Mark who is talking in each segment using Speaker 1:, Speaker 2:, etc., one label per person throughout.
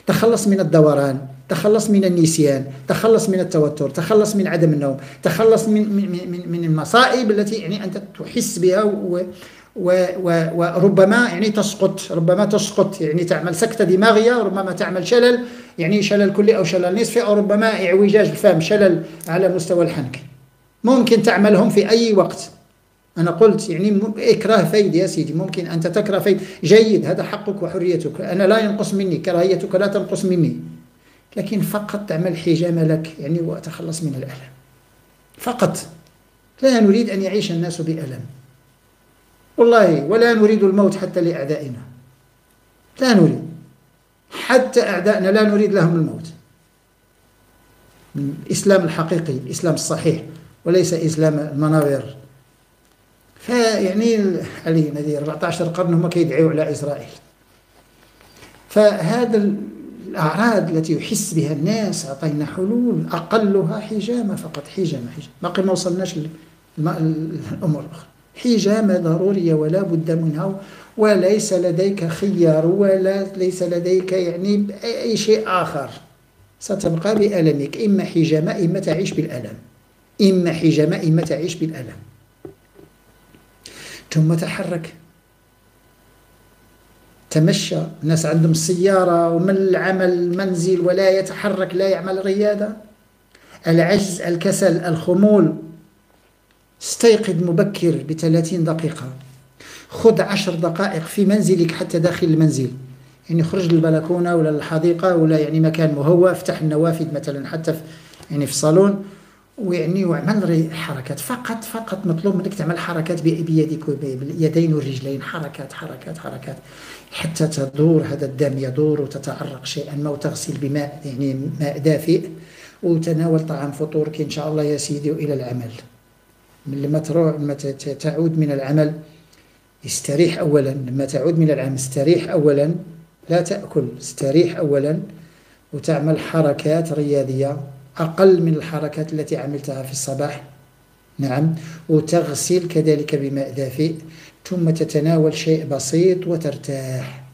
Speaker 1: تخلص من الدوران، تخلص من النسيان، تخلص من التوتر، تخلص من عدم النوم، تخلص من المصائب التي يعني أنت تحس بها وربما يعني تسقط يعني تعمل سكتة دماغية، ربما تعمل شلل، يعني شلل كلي أو شلل نصفي، أو ربما اعوجاج الفهم، شلل على مستوى الحنك، ممكن تعملهم في أي وقت. أنا قلت يعني إكراه فيد يا سيدي، ممكن أنت تكره فيد، جيد، هذا حقك وحريتك، أنا لا ينقص مني، كراهيتك لا تنقص مني، لكن فقط تعمل حجامة لك يعني وأتخلص من الألم فقط. لا نريد أن يعيش الناس بألم والله، ولا نريد الموت حتى لأعدائنا، لا نريد، حتى أعدائنا لا نريد لهم الموت. الإسلام الحقيقي، الإسلام الصحيح، وليس إسلام المناظر. فيعني علي نذير 14 قرن هم كيدعوا على إسرائيل. فهذا الأعراض التي يحس بها الناس أعطينا حلول، أقلها حجامة فقط، حجامة باقي ما وصلناش الأمور الأخرى. حجامة ضرورية ولا بد منها، وليس لديك خيار، ولا ليس لديك يعني أي شيء آخر، ستبقى بألمك، إما حجامة إما تعيش بالألم، إما حجامة إما تعيش بالألم. ثم تحرك، تمشى، الناس عندهم السيارة ومن العمل المنزل ولا يتحرك، لا يعمل رياضة، العجز، الكسل، الخمول. استيقظ مبكر ب30 دقيقة، خذ 10 دقائق في منزلك حتى داخل المنزل، يعني خرج للبلكونة ولا الحديقة ولا يعني مكان مهوى، افتح النوافذ مثلا حتى في يعني في الصالون، ويعني واعمل حركات فقط مطلوب منك تعمل حركات بيديك وباليدين والرجلين، حركات حركات حركات حتى تدور هذا الدم، يدور وتتعرق شيئا ما، وتغسل بماء يعني ماء دافئ، وتناول طعام فطورك إن شاء الله يا سيدي، وإلى العمل. لما تعود من العمل استريح أولا، لما تعود من العمل استريح أولا، لا تأكل، استريح أولا، وتعمل حركات رياضية أقل من الحركات التي عملتها في الصباح، نعم، وتغسل كذلك بماء دافئ، ثم تتناول شيء بسيط وترتاح،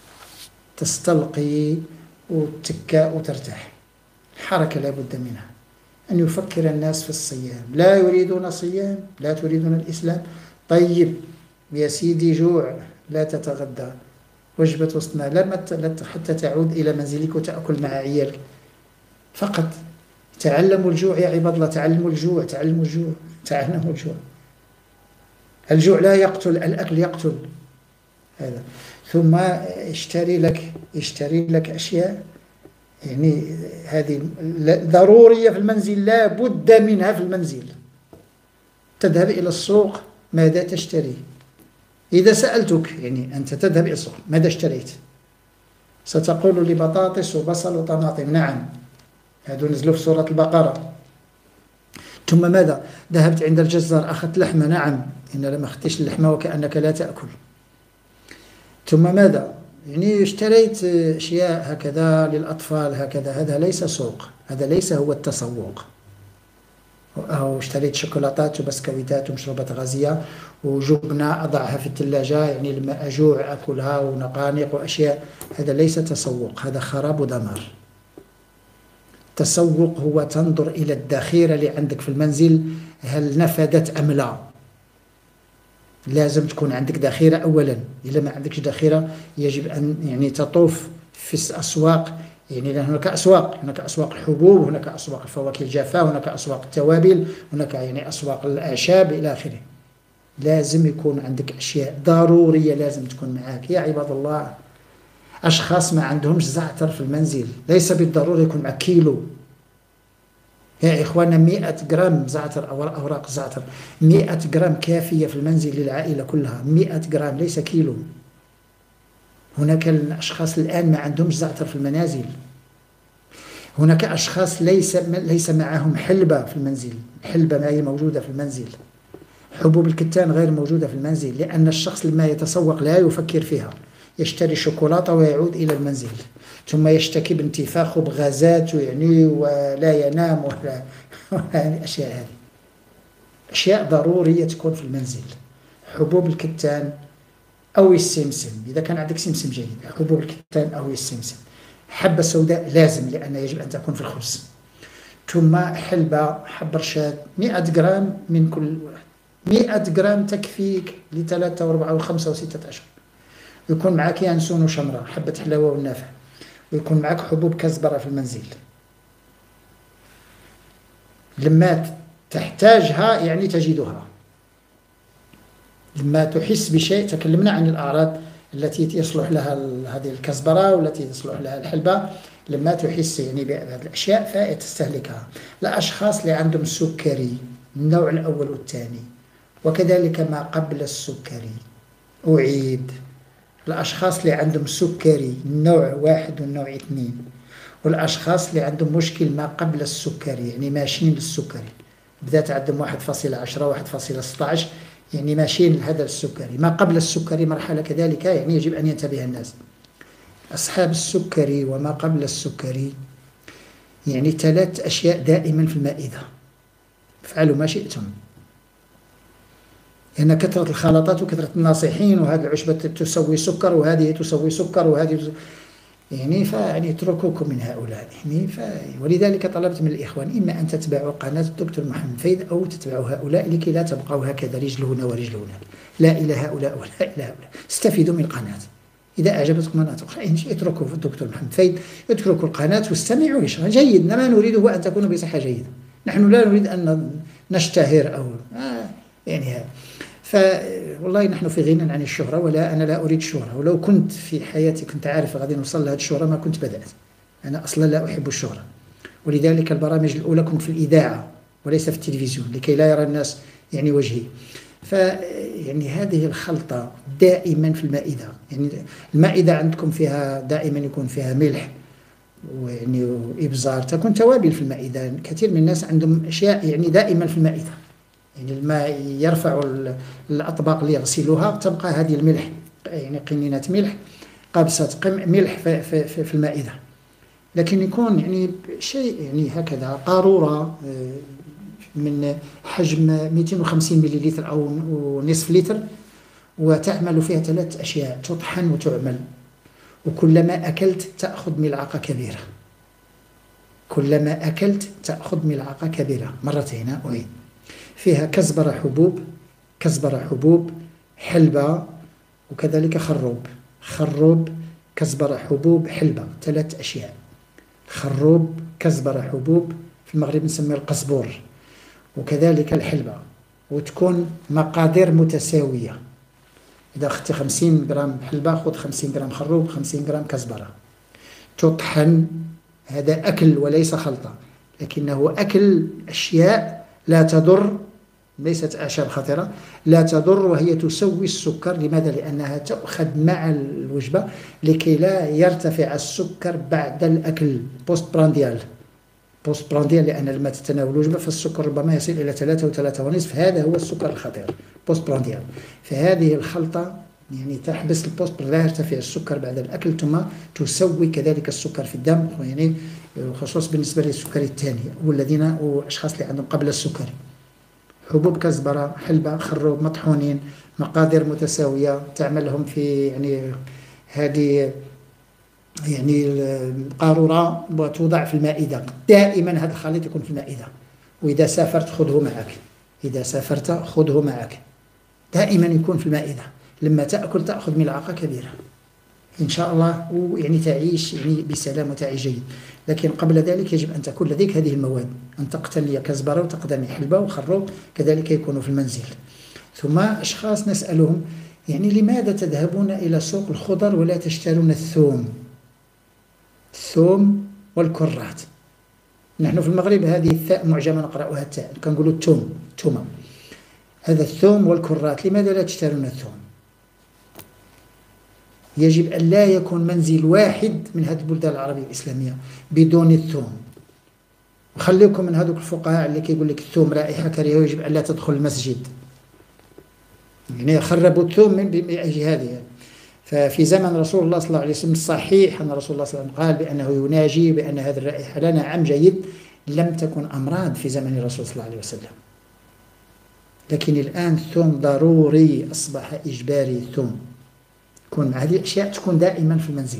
Speaker 1: تستلقي وتكاء وترتاح. حركة لا بد منها. أن يفكر الناس في الصيام، لا يريدون صيام، لا تريدون الإسلام، طيب يا سيدي جوع، لا تتغدى، وجبة وسط حتى تعود إلى منزلك وتأكل مع عيالك فقط. تعلموا الجوع يا عباد الله، تعلموا الجوع، تعلموا الجوع، تعلموا الجوع. الجوع لا يقتل، الأكل يقتل هذا. ثم اشتري لك أشياء يعني هذه ضرورية في المنزل، لا بد منها في المنزل. تذهب إلى السوق، ماذا تشتري؟ إذا سألتك يعني أنت تذهب إلى السوق ماذا اشتريت؟ ستقول لي بطاطس وبصل وطماطم، نعم، هذو نزلوا في سورة البقرة. ثم ماذا؟ ذهبت عند الجزار أخذت لحمة، نعم، إن لم أخذتش اللحمة وكأنك لا تأكل. ثم ماذا؟ يعني اشتريت أشياء هكذا للأطفال هكذا، هذا ليس سوق، هذا ليس هو التسوق. أو اشتريت شوكولاتات وبسكويتات ومشروبات غازية وجبنة أضعها في الثلاجة، يعني لما أجوع أكلها، ونقانق وأشياء، هذا ليس تسوق، هذا خراب ودمار. التسوق هو تنظر إلى الذخيرة اللي عندك في المنزل، هل نفدت أم لا؟ لازم تكون عندك ذخيرة أولا. إذا ما عندكش ذخيرة يجب أن يعني تطوف في الأسواق، يعني هناك أسواق الحبوب، هناك أسواق الفواكه الجافة، هناك أسواق التوابل، هناك يعني أسواق الأعشاب إلى آخره. لازم يكون عندك أشياء ضرورية لازم تكون معك يا عباد الله. أشخاص ما عندهمش زعتر في المنزل، ليس بالضرورة يكون معك كيلو يا إخوانا، 100 جرام زعتر أو أوراق زعتر، 100 جرام كافية في المنزل للعائلة كلها، 100 جرام ليس كيلو. هناك الأشخاص الآن ما عندهمش زعتر في المنازل، هناك أشخاص ليس معهم حلبة في المنزل، حلبة ما هي موجودة في المنزل، حبوب الكتان غير موجودة في المنزل، لأن الشخص لما يتسوق لا يفكر فيها، يشتري شوكولاتة ويعود إلى المنزل، ثم يشتكي بانتفاخ وبغازات يعني ولا ينام ولا أشياء. هذه أشياء ضرورية تكون في المنزل. حبوب الكتان أو السمسم، إذا كان عندك سمسم جيد، حبوب الكتان أو السمسم، حبة سوداء لازم، لأن يجب أن تكون في الخبز. ثم حلبة حب رشاد 100 جرام من كل واحد. 100 جرام تكفيك ل3 و4 و5 و6 أشهر. ويكون معك ينسون وشمرة، حبة حلاوة والنافع، ويكون معك حبوب كزبرة في المنزل. لما تحتاجها يعني تجدها. لما تحس بشيء، تكلمنا عن الأعراض التي يصلح لها هذه الكزبرة والتي يصلح لها الحلبة. لما تحس يعني بهذه الأشياء فتستهلكها. الأشخاص اللي عندهم السكري النوع الأول والثاني، وكذلك ما قبل السكري. أعيد، الأشخاص اللي عندهم سكري النوع 1 والنوع 2، والأشخاص اللي عندهم مشكل ما قبل السكري يعني ماشيين للسكري، بدات عندهم 1.10 1.16 يعني ماشيين لهذا السكري. ما قبل السكري مرحلة كذلك يعني يجب أن ينتبه الناس. أصحاب السكري وما قبل السكري يعني 3 أشياء دائما في المائدة، افعلوا ما شئتم. لأن كثرة الخلطات وكثرة الناصحين، وهذه العشبة تسوي سكر وهذه تسوي سكر وهذه يعني اتركوكم من هؤلاء يعني. ولذلك طلبت من الإخوان إما أن تتبعوا قناة الدكتور محمد فايد أو تتبعوا هؤلاء، لكي لا تبقوا هكذا رجل هنا ورجل هناك، لا إلى هؤلاء ولا إلى هؤلاء. استفيدوا من القناة. إذا أعجبتكم قناة أخرى اتركوا في الدكتور محمد فايد، اتركوا القناة واستمعوا يشرح جيد. ما نريده هو أن تكونوا بصحة جيدة. نحن لا نريد أن نشتهر أو يعني هذا. والله نحن في غنى عن الشهرة، ولا أنا لا أريد الشهرة. ولو كنت في حياتي كنت عارف غادي نوصل لهذه الشهرة ما كنت بدأت. أنا أصلا لا أحب الشهرة، ولذلك البرامج الأولى كنت في الإذاعة وليس في التلفزيون لكي لا يرى الناس يعني وجهي. يعني هذه الخلطة دائما في المائدة. يعني المائدة عندكم فيها دائما يكون فيها ملح ويعني وإبزار، تكون توابل في المائدة. كثير من الناس عندهم أشياء يعني دائما في المائدة. يعني الماء يرفع الأطباق اللي يغسلوها تبقى هذه الملح يعني قنينة ملح، قبسة ملح في المائدة. لكن يكون يعني شيء يعني هكذا قارورة من حجم 250 مليلتر أو نصف لتر، وتعمل فيها 3 أشياء: تطحن وتعمل، وكلما أكلت تأخذ ملعقة كبيرة. كلما أكلت تأخذ ملعقة كبيرة مرتين. أعيد، فيها كزبرة حبوب، كزبرة حبوب، حلبة، وكذلك خروب كزبرة حبوب حلبة. 3 أشياء: خروب كزبرة حبوب، في المغرب نسميه القزبور، وكذلك الحلبة. وتكون مقادير متساوية. إذا أخذت 50 جرام حلبة خذ 50 جرام خروب، 50 جرام كزبرة. تطحن، هذا أكل وليس خلطة، لكنه أكل أشياء لا تضر، ليست أعشاب خطيرة، لا تضر، وهي تسوي السكر. لماذا؟ لأنها تأخذ مع الوجبة لكي لا يرتفع السكر بعد الأكل بوست برانديال، لأن لما تتناول الوجبة فالسكر ربما يصل إلى 3 و3.5. هذا هو السكر الخطير بوست برانديال. فهذه الخلطة يعني تحبس البوست، لا يرتفع السكر بعد الأكل، ثم تسوي كذلك السكر في الدم، يعني خصوص بالنسبة للسكري الثاني والذين وأشخاص اللي عندهم قبل السكري. حبوب كزبرة، حلبة، خروب، مطحونين، مقادير متساوية، تعملهم في يعني هذه يعني القارورة وتوضع في المائدة. دائما هذا الخليط يكون في المائدة. وإذا سافرت خذه معك، إذا سافرت خذه معك، دائما يكون في المائدة. لما تأكل تأخذ ملعقة كبيرة إن شاء الله، ويعني تعيش يعني بسلام وتعيش جيد. لكن قبل ذلك يجب أن تكون لديك هذه المواد، أن تقتني كزبرة وتقتني حلبة وخروب، كذلك يكونوا في المنزل. ثم أشخاص نسألهم يعني لماذا تذهبون إلى سوق الخضر ولا تشترون الثوم والكرات؟ نحن في المغرب هذه الثاء معجمة نقرأها التاء، كنقولوا الثومة. هذا الثوم والكرات، لماذا لا تشترون الثوم؟ يجب أن لا يكون منزل واحد من هذه البلدان العربية الإسلامية بدون الثوم. وخليكم من هذوك الفقهاء اللي كيقول لك الثوم رائحة كريهة ويجب أن لا تدخل المسجد، يعني خربوا الثوم من بأي هذه. ففي زمن رسول الله صلى الله عليه وسلم صحيح أن رسول الله صلى الله عليه وسلم قال بأنه يناجي بأن هذه الرائحة لا، نعم جيد، لم تكن أمراض في زمن الرسول صلى الله عليه وسلم. لكن الآن الثوم ضروري، أصبح إجباري الثوم. هذه الأشياء تكون دائما في المنزل.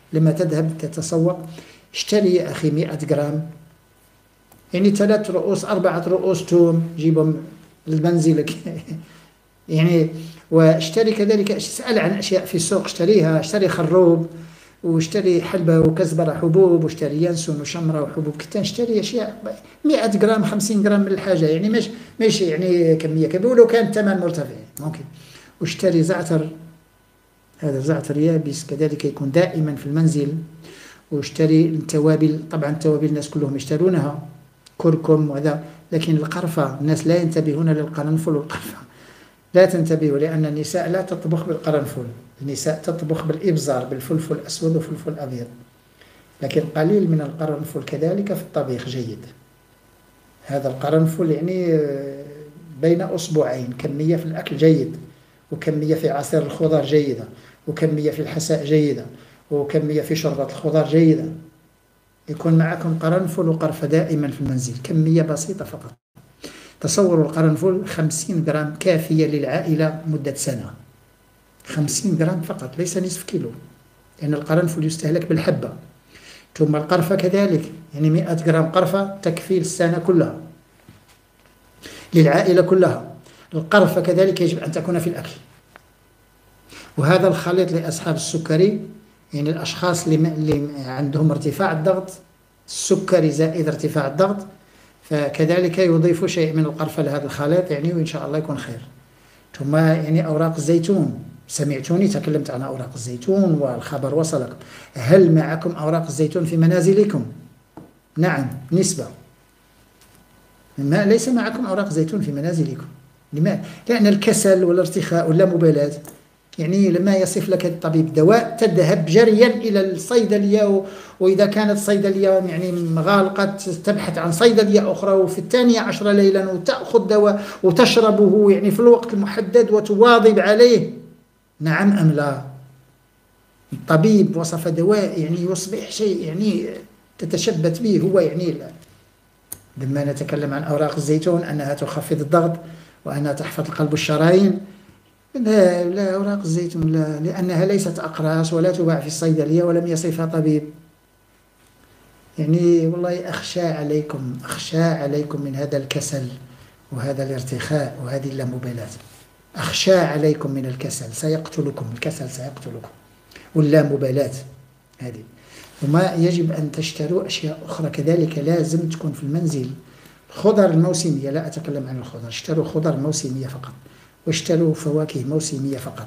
Speaker 1: لما تذهب تتسوق اشتري يا أخي 100 جرام، يعني 3 رؤوس 4 رؤوس توم جيبهم لمنزلك يعني. واشتري كذلك، اسأل عن أشياء في السوق اشتريها، اشتري خروب واشتري حلبة وكزبرة حبوب واشتري ينسون وشمرة وحبوب، كنت نشتري أشياء 100 جرام 50 جرام من الحاجة، يعني مش يعني كمية كبيرة، ولو كان الثمن مرتفع ممكن. واشتري زعتر، هذا زعتر يابس كذلك يكون دائما في المنزل. واشتري التوابل، طبعا التوابل الناس كلهم يشترونها، كركم وهذا، لكن القرفة الناس لا ينتبهون للقرنفل والقرفة، لا تنتبهوا، لأن النساء لا تطبخ بالقرنفل، النساء تطبخ بالإبزار، بالفلفل الأسود وفلفل الأبيض، لكن قليل من القرنفل كذلك في الطبيخ جيد. هذا القرنفل يعني بين أصبعين، كمية في الأكل جيد، وكمية في عصير الخضار جيدة، وكمية في الحساء جيدة، وكمية في شوربة الخضار جيدة. يكون معكم قرنفل وقرفة دائما في المنزل، كمية بسيطة فقط. تصوروا القرنفل 50 جرام كافية للعائلة مدة سنة، 50 جرام فقط، ليس نصف كيلو، لأن القرنفل يستهلك بالحبة. ثم القرفة كذلك، يعني 100 جرام قرفة تكفي السنة كلها للعائلة كلها. القرفة كذلك يجب أن تكون في الأكل. وهذا الخليط لأصحاب السكري، يعني الأشخاص اللي عندهم ارتفاع الضغط، السكري زائد ارتفاع الضغط، فكذلك يضيف شيء من القرفة لهذا الخليط يعني، وإن شاء الله يكون خير. ثم يعني أوراق الزيتون، سمعتوني تكلمت عن أوراق الزيتون والخبر وصلك. هل معكم أوراق الزيتون في منازلكم؟ نعم، نسبة. ليس معكم أوراق زيتون في منازلكم، لماذا؟ لأن الكسل والارتخاء واللامبالاة، يعني لما يصف لك الطبيب دواء تذهب جريا إلى الصيدلية، وإذا كانت صيدلية يعني غالقة تبحث عن صيدلية أخرى، وفي 12 ليلا وتأخذ دواء وتشربه يعني في الوقت المحدد وتواظب عليه. نعم أم لا؟ الطبيب وصف دواء يعني يصبح شيء يعني تتشبت به هو، يعني لا. لما نتكلم عن أوراق الزيتون أنها تخفض الضغط وأنها تحفظ القلب والشرايين، لا أوراق الزيتون لا، لأنها ليست أقراص ولا تباع في الصيدلية ولم يصفها طبيب. يعني والله أخشى عليكم من هذا الكسل وهذا الارتخاء وهذه اللامبالاة، أخشى عليكم من الكسل، سيقتلكم الكسل، سيقتلكم واللامبالاة هذه. وما يجب أن تشتروا أشياء أخرى كذلك لازم تكون في المنزل. الخضر الموسمية، لا أتكلم عن الخضر، اشتروا خضر موسمية فقط، واشتروا فواكه موسمية فقط.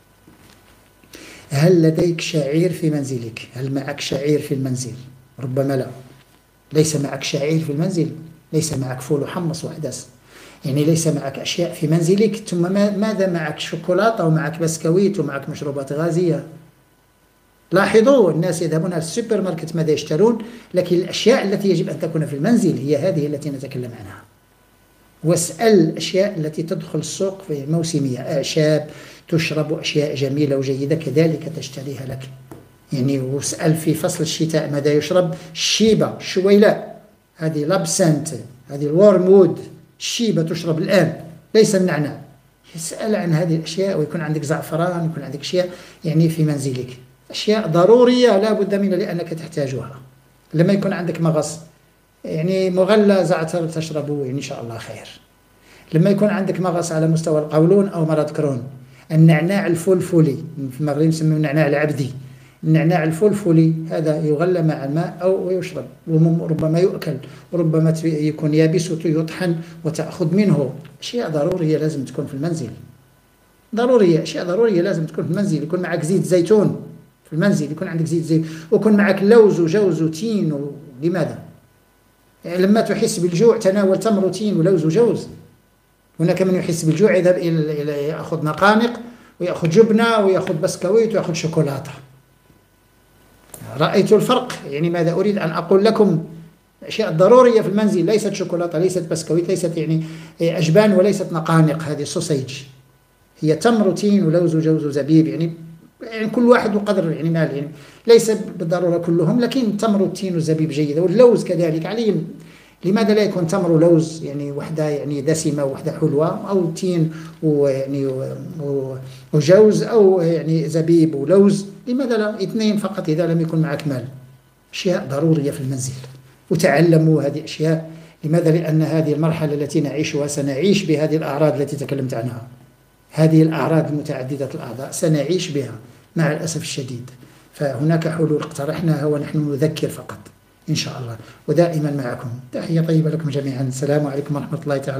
Speaker 1: هل لديك شعير في منزلك؟ هل معك شعير في المنزل؟ ربما لا، ليس معك شعير في المنزل، ليس معك فول وحمص وعدس، يعني ليس معك أشياء في منزلك. ثم ماذا معك؟ شوكولاتة ومعك بسكويت ومعك مشروبات غازية. لاحظوا الناس يذهبون على السوبر ماركت ماذا يشترون، لكن الأشياء التي يجب أن تكون في المنزل هي هذه التي نتكلم عنها. واسأل الأشياء التي تدخل السوق في موسمية، أعشاب تشرب، أشياء جميلة وجيدة كذلك تشتريها لك يعني. واسأل في فصل الشتاء ماذا يشرب، الشيبة، الشويلاء، هذه لابسنت، هذه الورمود، الشيبة تشرب الآن ليس النعناع. اسأل عن هذه الأشياء، ويكون عندك زعفران، يكون عندك أشياء يعني في منزلك، أشياء ضرورية لا بد منها لأنك تحتاجها. لما يكون عندك مغص يعني مغلى زعتر تشربه يعني إن شاء الله خير. لما يكون عندك مغص على مستوى القولون أو مرض كرون، النعناع الفلفلي، في المغرب يسمونه النعناع العبدي، النعناع الفلفلي هذا يغلى مع الماء أو يشرب، وربما يؤكل، وربما يكون يابس ويطحن وتأخذ منه. أشياء ضرورية لازم تكون في المنزل، ضرورية، أشياء ضرورية لازم تكون في المنزل. يكون معك زيت زيتون في المنزل، يكون عندك زيت زيتون، ويكون معك لوز وجوز وتين لماذا؟ يعني لما تحس بالجوع تناول تمر وتين ولوز وجوز. هناك من يحس بالجوع يذهب إلى يأخذ نقانق ويأخذ جبنة ويأخذ بسكويت ويأخذ شوكولاتة. رأيت الفرق، يعني ماذا أريد أن أقول لكم؟ أشياء ضرورية في المنزل، ليست شوكولاتة، ليست بسكويت، ليست يعني أجبان، وليست نقانق، هذه سوسيج، هي تمر وتين ولوز وجوز وزبيب، يعني كل واحد وقدر يعني مال، يعني ليس بالضرورة كلهم، لكن تمر والتين والزبيب جيدة، واللوز كذلك. علي لماذا لا يكون تمر ولوز يعني وحدة يعني دسمة وحدة حلوة، أو تين ويعني وجوز، أو يعني زبيب ولوز لماذا لا 2 فقط إذا لم يكن معك مال؟ أشياء ضرورية في المنزل، وتعلموا هذه أشياء. لماذا؟ لأن هذه المرحلة التي نعيشها سنعيش بهذه الأعراض التي تكلمت عنها، هذه الأعراض المتعددة الأعضاء سنعيش بها مع الأسف الشديد. فهناك حلول اقترحناها ونحن نذكر فقط إن شاء الله. ودائما معكم، تحية طيبة لكم جميعا. السلام عليكم ورحمة الله تعالى.